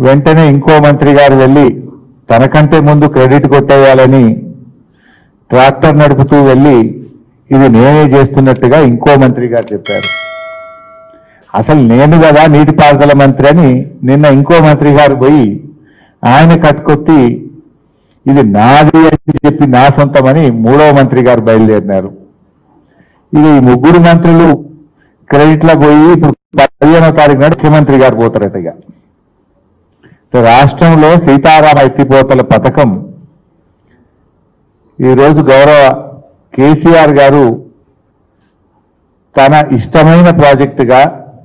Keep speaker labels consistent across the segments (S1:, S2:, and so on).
S1: వెంటనే ఇంకో మంత్రి గారు వెళ్ళి తనకంటే ముందు క్రెడిట్ కొట్టేయాలని ట్రాక్టర్ నడుపుతూ వెళ్ళి ఇది నేనే చేస్తున్నట్టుగా ఇంకో మంత్రి గారు చెప్పారు. అసలు నేను కదా నీటిపారుదల మంత్రి అని నిన్న ఇంకో మంత్రి గారు పోయి ఆయన కట్టుకొత్తి ఇది నాది అని చెప్పి నా సొంతమని మూడవ మంత్రి గారు బయలుదేరినారు. ఇక ఈ ముగ్గురు మంత్రులు క్రెడిట్లో పోయి ఇప్పుడు 15వ తారీఖు నాడు ముఖ్యమంత్రి గారు పోతారట. ఇక రాష్ట్రంలో సీతారామ ఎత్తిపోతల పథకం ఈరోజు గౌరవ కేసీఆర్ గారు తన ఇష్టమైన ప్రాజెక్టుగా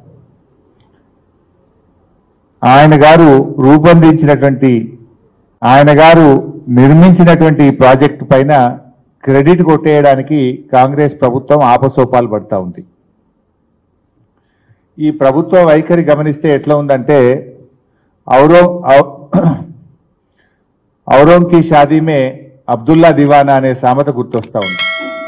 S1: ఆయన గారు రూపొందించినటువంటి ఆయన గారు నిర్మించినటువంటి ప్రాజెక్టు పైన క్రెడిట్ కొట్టేయడానికి కాంగ్రెస్ ప్రభుత్వం ఆపసోపాలు పడతా ఉంది. ఈ ప్రభుత్వ వైఖరి గమనిస్తే ఎట్లా ఉందంటే ఔరోం కి షాదీ మే అబ్దుల్లా దివానా అనే సామెత గుర్తొస్తా ఉంది.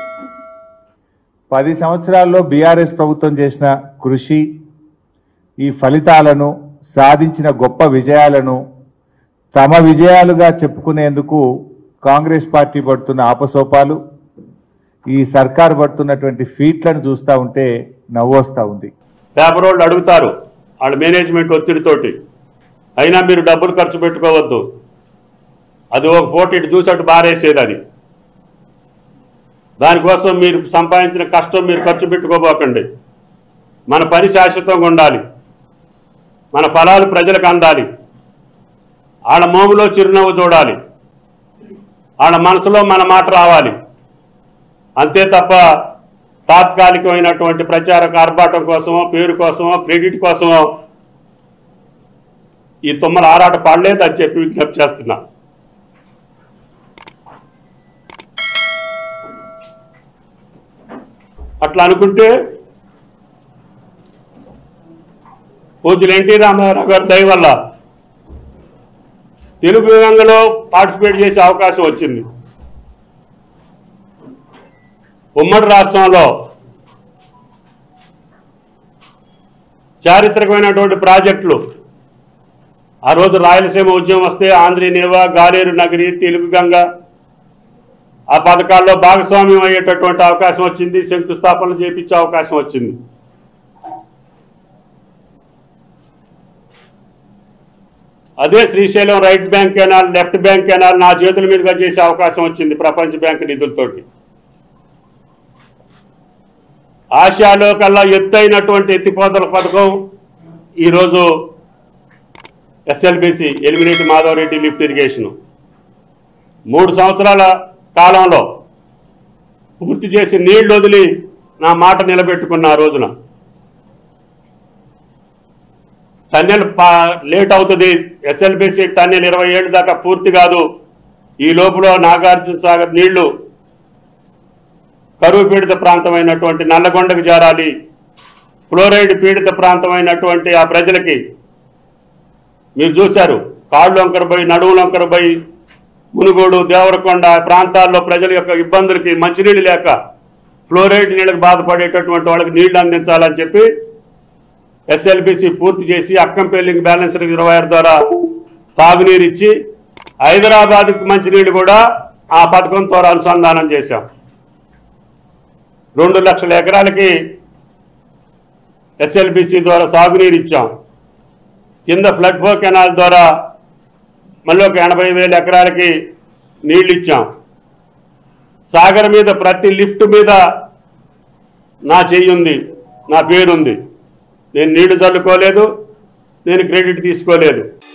S1: 10 సంవత్సరాల్లో బీఆర్ఎస్ ప్రభుత్వం చేసిన కృషి, ఈ ఫలితాలను సాధించిన గొప్ప విజయాలను తమ విజయాలుగా చెప్పుకునేందుకు కాంగ్రెస్ పార్టీ పడుతున్న ఆపసోపాలు, ఈ సర్కారు పడుతున్నటువంటి ఫీట్లను చూస్తూ ఉంటే నవ్వొస్తా ఉంది.
S2: పేపర్ వాళ్ళు అడుగుతారు వాళ్ళ మేనేజ్మెంట్ ఒత్తిడితోటి, అయినా మీరు డబ్బులు ఖర్చు పెట్టుకోవద్దు, అది ఒక పోటీ చూసట్టు బారేసేది. అది దానికోసం మీరు సంపాదించిన కష్టం మీరు ఖర్చు పెట్టుకోబోకండి. మన పని శాశ్వతంగా ఉండాలి, మన ఫలాలు ప్రజలకు అందాలి, ఆడ మోములో చిరునవ్వు చూడాలి, ఆడ మనసులో మన మాట రావాలి. అంతే తప్ప తాత్కాలికమైనటువంటి ప్రచార ఆర్భాటం కోసమో, పేరు కోసమో, క్రెడిట్ కోసమో ఈ తుమ్మల ఆరాట పడలేదు అని చెప్పి విజ్ఞప్తి చేస్తున్నా. అట్లా అనుకుంటే పూజ్యులు ఎన్టీ రామారావు గారి దయ వల్ల తెలుగు రంగంలో పార్టిసిపేట్ చేసే అవకాశం వచ్చింది. ఉమ్మడి రాష్ట్రంలో చారిత్రకమైనటువంటి ప్రాజెక్టులు, ఆ రోజు రాయలసీమ ఉద్యమం వస్తే ఆంధ్రీ నిల్వ, గాలేరు నగరి, తెలుగు గంగ ఆ పథకాల్లో భాగస్వామ్యం అయ్యేటటువంటి అవకాశం వచ్చింది, శంకుస్థాపనలు చేపించే అవకాశం వచ్చింది. అదే Srisailam right bank canal, left bank canal నా చేతుల మీదుగా చేసే అవకాశం వచ్చింది ప్రపంచ బ్యాంక్ నిధులతోటి. ఆసియాలో కల్లా ఎత్తైనటువంటి ఎత్తిపోతల పథకం ఈరోజు SLBC Elimineti Madhava Reddy lift irrigation 3 సంవత్సరాల కాలంలో పూర్తి చేసి నీళ్లు వదిలి నా మాట నిలబెట్టుకున్న ఆ రోజున. టన్నెల్ లేట్ అవుతుంది, ఎస్ఎల్బిసి టన్నెల్ 20 ఏళ్ళ దాకా పూర్తి కాదు, ఈ లోపల నాగార్జున సాగర్ నీళ్లు కరువు పీడిత ప్రాంతమైనటువంటి నల్లగొండకు చేరాలి, ఫ్లోరైడ్ పీడిత ప్రాంతమైనటువంటి ఆ ప్రజలకి మీరు చూశారు, కాళ్ళు వంకరబోయి నడువులు వంకరబోయి మునుగోడు, దేవరకొండ ప్రాంతాల్లో ప్రజల యొక్క ఇబ్బందులకి మంచినీళ్ళు లేక ఫ్లోరైడ్ నీళ్ళకి బాధపడేటటువంటి వాళ్ళకి నీళ్లు అందించాలని చెప్పి ఎస్ఎల్బిసి పూర్తి చేసి అక్కంపల్లికి బ్యాలెన్స్ రిజర్వాయర్ ద్వారా తాగునీరు ఇచ్చి హైదరాబాద్కి మంచినీళ్ళు కూడా ఆ పథకం ద్వారా అనుసంధానం చేశాం. 2 లక్షల ఎకరాలకి ఎస్ఎల్బిసి ద్వారా సాగునీరు ఇచ్చాం. కింద ఫ్లడ్ ఫ్లో కెనాల్ ద్వారా మళ్ళీ ఒక 80,000 ఎకరాలకి నీళ్ళు ఇచ్చాం. సాగర్ మీద ప్రతి లిఫ్ట్ మీద నా చెయ్యి ఉంది, నా పేరుంది. నేను నీళ్లు చల్లుకోలేదు, నేను క్రెడిట్ తీసుకోలేదు.